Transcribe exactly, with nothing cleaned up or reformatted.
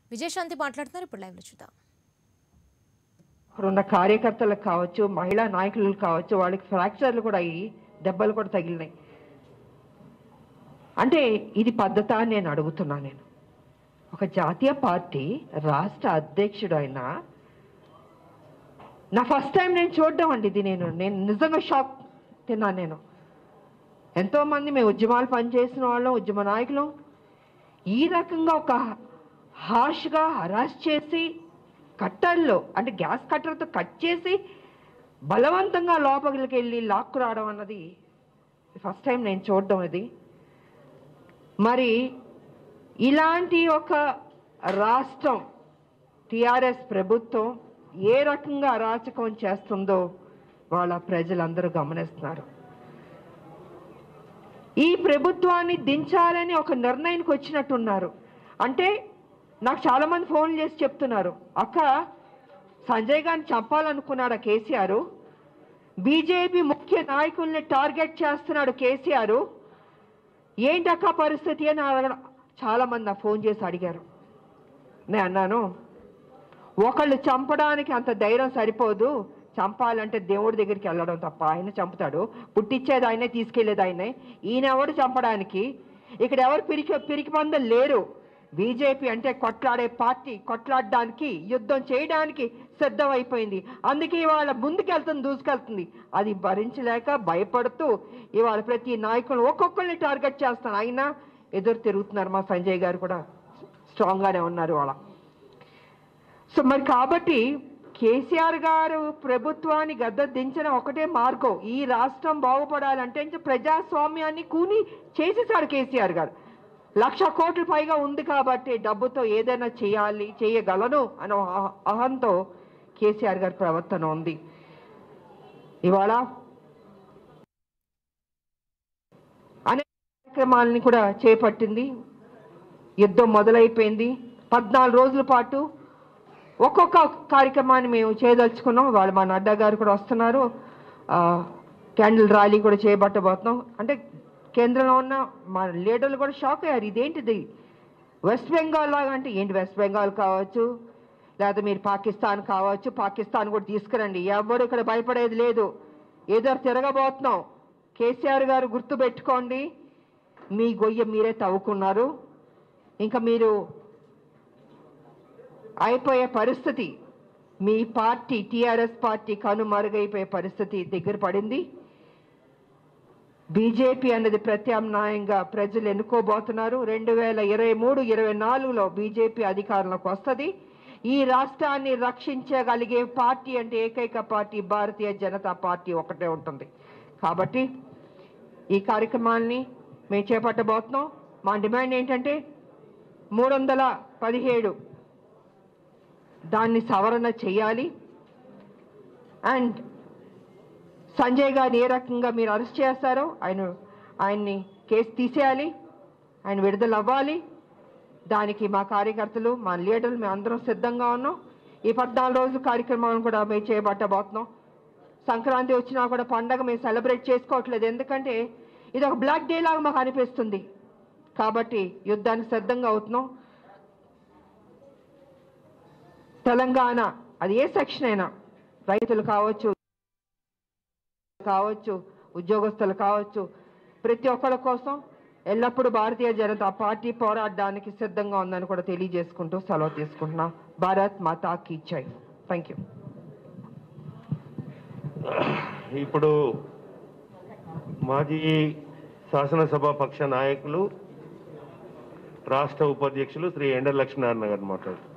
విజయశాంతి మాట్లాడుతున్నారు. ఇప్పుడు లైవ్ లో చూద్దాం. ఉన్న కార్యకర్తలకు కావచ్చు, మహిళా నాయకులకు కావచ్చు, వాళ్ళకి ఫ్రాక్చర్లు కూడా అయ్యి దెబ్బలు కూడా తగిలినాయి. అంటే ఇది పద్ధత అని నేను అడుగుతున్నా. నేను ఒక జాతీయ పార్టీ రాష్ట్ర అధ్యక్షుడు అయినా నా ఫస్ట్ టైం నేను చూడడం అండి ఇది. నేను నేను నిజంగా షాక్ తిన్నాను. నేను ఎంతోమంది మేము ఉద్యమాలు పనిచేసిన వాళ్ళం, ఉద్యమ నాయకులు ఈ రకంగా ఒక హార్ష్గా హరాస్ చేసి కట్టర్లో అంటే గ్యాస్ కట్టర్తో కట్ చేసి బలవంతంగా లోపలికి వెళ్ళి లాక్కు రావడం అన్నది ఫస్ట్ టైం నేను చూడడం. ఇది మరి ఇలాంటి ఒక రాష్ట్రం టిఆర్ఎస్ ప్రభుత్వం ఏ రకంగా అరాచకం చేస్తుందో వాళ్ళ ప్రజలందరూ గమనిస్తున్నారు. ఈ ప్రభుత్వాన్ని దించాలని ఒక నిర్ణయానికి వచ్చినట్టున్నారు. అంటే నాకు చాలా మంది ఫోన్ చేసి చెప్తున్నారు, అక్క సంజయ్ గారిని చంపాలనుకున్నాడు కేసీఆర్, బీజేపీ ముఖ్య నాయకుల్ని టార్గెట్ చేస్తున్నాడు కేసీఆర్, ఏంటక్క పరిస్థితి అని అడగడం చాలా మంది నాకు ఫోన్ చేసి అడిగారు. నేను అన్నాను, ఒకళ్ళు చంపడానికి అంత ధైర్యం సరిపోదు, చంపాలంటే దేవుడి దగ్గరికి వెళ్ళడం తప్ప. ఆయన చంపుతాడు, పుట్టించేది ఆయనే, తీసుకెళ్లేది ఆయనే. ఈయన ఎవడు చంపడానికి? ఇక్కడ ఎవరు పిరికి పిరికి మందలు లేరు. బీజేపీ అంటే కొట్లాడే పార్టీ, కొట్లాడడానికి యుద్ధం చేయడానికి సిద్ధమైపోయింది. అందుకే ఇవాళ ముందుకెళ్తుంది, దూసుకెళ్తుంది. అది భరించలేక భయపడుతూ ఇవాళ ప్రతి నాయకులు ఒక్కొక్కరిని టార్గెట్ చేస్తాను. అయినా ఎదురు తిరుగుతున్నారు. మా సంజయ్ గారు కూడా స్ట్రాంగ్గానే ఉన్నారు వాళ్ళ. సో మరి కాబట్టి కేసీఆర్ గారు ప్రభుత్వాన్ని గద్ద దించడం ఒకటే మార్గం. ఈ రాష్ట్రం బాగుపడాలంటే ప్రజాస్వామ్యాన్ని కూని చేసేసాడు కేసీఆర్ గారు. లక్ష కోట్ల పైగా ఉంది కాబట్టి డబ్బుతో ఏదైనా చేయాలి, చేయగలను అనే అహంతో కేసీఆర్ గారి ప్రవర్తన ఉంది. ఇవాళ అనేక కార్యక్రమాలని కూడా చేపట్టింది. యుద్ధం మొదలైపోయింది. పద్నాలుగు రోజుల పాటు ఒక్కొక్క కార్యక్రమాన్ని మేము చేయదలుచుకున్నాం. వాళ్ళు మా నడ్డా గారు కూడా వస్తున్నారు. క్యాండిల్ ర్యాలీ కూడా చేయబట్టబోతున్నాం. అంటే కేంద్రంలో ఉన్న మా లీడర్లు కూడా షాక్ అయ్యారు. ఇదేంటిది వెస్ట్ బెంగాల్ లాగా? అంటే ఏంటి వెస్ట్ బెంగాల్ కావచ్చు, లేకపోతే మీరు పాకిస్తాన్ కావచ్చు, పాకిస్తాన్ కూడా తీసుకురండి, ఎవరు ఇక్కడ భయపడేది లేదు, ఏదో తిరగబోతున్నాం. కేసీఆర్ గారు గుర్తుపెట్టుకోండి, మీ గొయ్య మీరే తవ్వుకున్నారు. ఇంకా మీరు అయిపోయే పరిస్థితి, మీ పార్టీ టిఆర్ఎస్ పార్టీ కనుమరుగైపోయే పరిస్థితి దగ్గర పడింది. బీజేపీ అన్నది ప్రత్యామ్నాయంగా ప్రజలు ఎన్నుకోబోతున్నారు. రెండు వేల ఇరవై మూడు ఇరవై నాలుగులో బీజేపీ అధికారంలోకి వస్తుంది. ఈ రాష్ట్రాన్ని రక్షించగలిగే పార్టీ అంటే ఏకైక పార్టీ భారతీయ జనతా పార్టీ ఒకటే ఉంటుంది. కాబట్టి ఈ కార్యక్రమాన్ని మేము చేపట్టబోతున్నాం. మా డిమాండ్ ఏంటంటే మూడు వందల పదిహేడు దాన్ని సవరణ చేయాలి. అండ్ సంజయ్ గారిని ఏ రకంగా మీరు అరెస్ట్ చేస్తారో ఆయన ఆయన్ని కేసు తీసేయాలి, ఆయన విడుదల అవ్వాలి. దానికి మా కార్యకర్తలు, మా లీడర్లు మేము అందరం సిద్ధంగా ఉన్నాం. ఈ పద్నాలుగు రోజుల కార్యక్రమాలను కూడా మేము చేపట్టబోతున్నాం. సంక్రాంతి వచ్చినా కూడా పండగ మేము సెలబ్రేట్ చేసుకోవట్లేదు, ఎందుకంటే ఇది ఒక బ్లాక్ డే లాగా మాకు అనిపిస్తుంది. కాబట్టి యుద్ధానికి సిద్ధంగా అవుతున్నాం. తెలంగాణ అది ఏ సెక్షన్ అయినా, రైతులు కావచ్చు కావచ్చు ఉద్యోగస్తులు కావచ్చు, ప్రతి ఒక్కరి కోసం ఎల్లప్పుడూ భారతీయ జనతా పార్టీ పోరాడడానికి సిద్ధంగా ఉందని కూడా తెలియజేసుకుంటూ సెలవు తీసుకుంటున్నా. భారత్ మాతా కీ జై. Thank you. ఇప్పుడు మాజీ శాసనసభ పక్ష నాయకులు, రాష్ట్ర ఉపాధ్యక్షులు శ్రీ ఎండల లక్ష్మీనారాయణ గారు మాట్లాడుతున్నారు.